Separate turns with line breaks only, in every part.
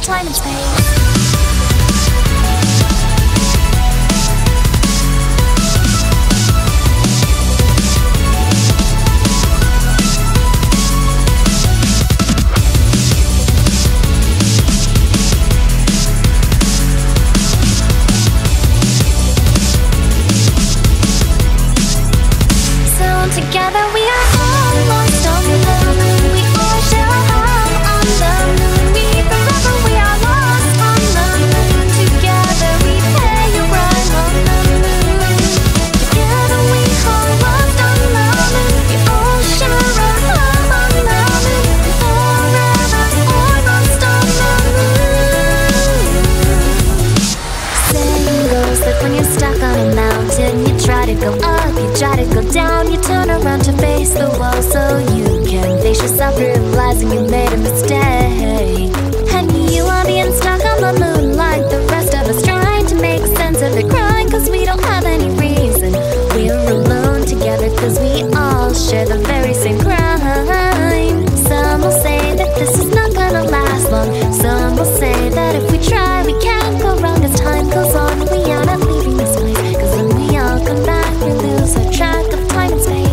time and space.
Together we are all lost on the moon. We all share a home on the moon. Forever we are lost on the moon. Together we pay a rhyme on the moon. Together we are lost on the moon. We all share a home on the moon. Forever we're lost on the moon. Saying goes that when you're stuck on a mountain, you try to go up, you try to go down, you turn around to face the wall so you can face yourself, realizing you made a mistake. And you are being stuck on the moon like the rest of us, trying to make sense of it, crying cause we don't have any reason. We're alone together cause we all share the very same crime. Some will say that this is not gonna last long. Some will say that if we try we can't go wrong as time goes on. We are not leaving this place cause when we all come back we lose our track of time and space.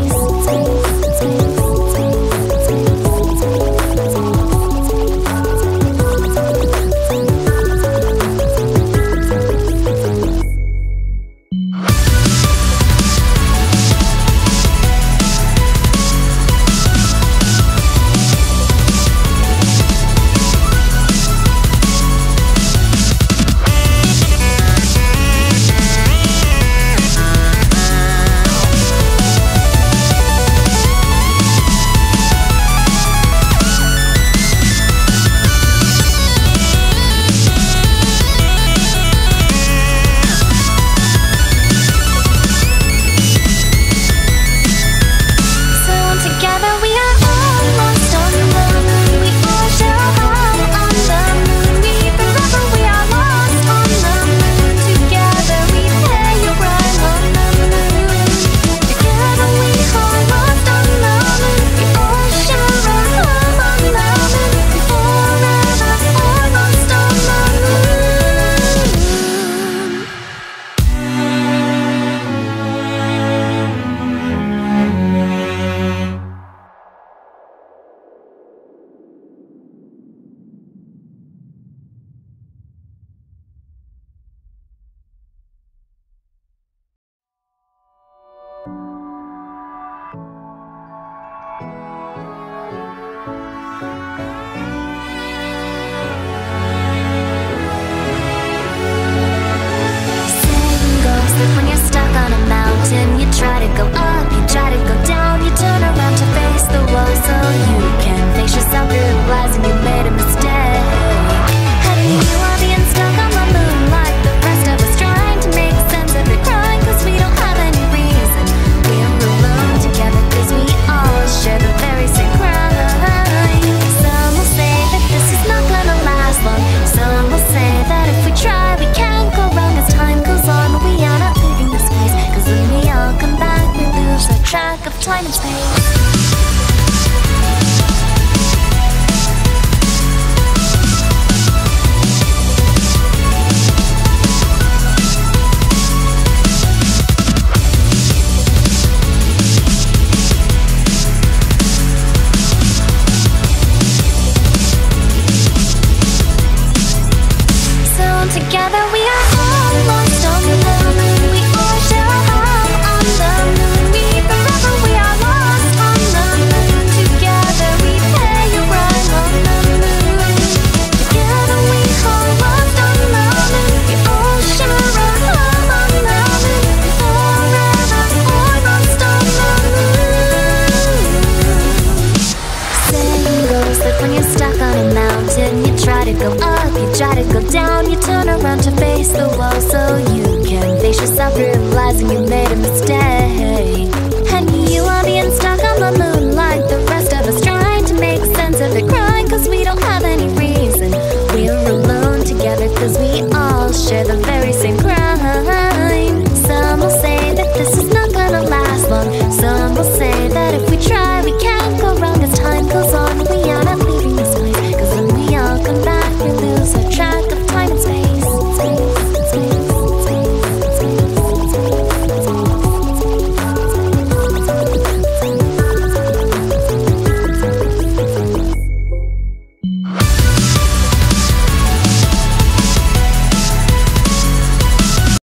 Time and space. Together we are all lost on the moon. We all share a home on the moon. Forever we are lost on the moon. Together we pay a rhyme on the moon. Together we are lost on the moon. We all share a home on the moon. Forever we're lost on the moon. Saying goes that when you're stuck on a mountain, you try to go up, you try to go down, you turn around to face the wall so you can face yourself, realizing you made a mistake. And you are being stuck on the moon like the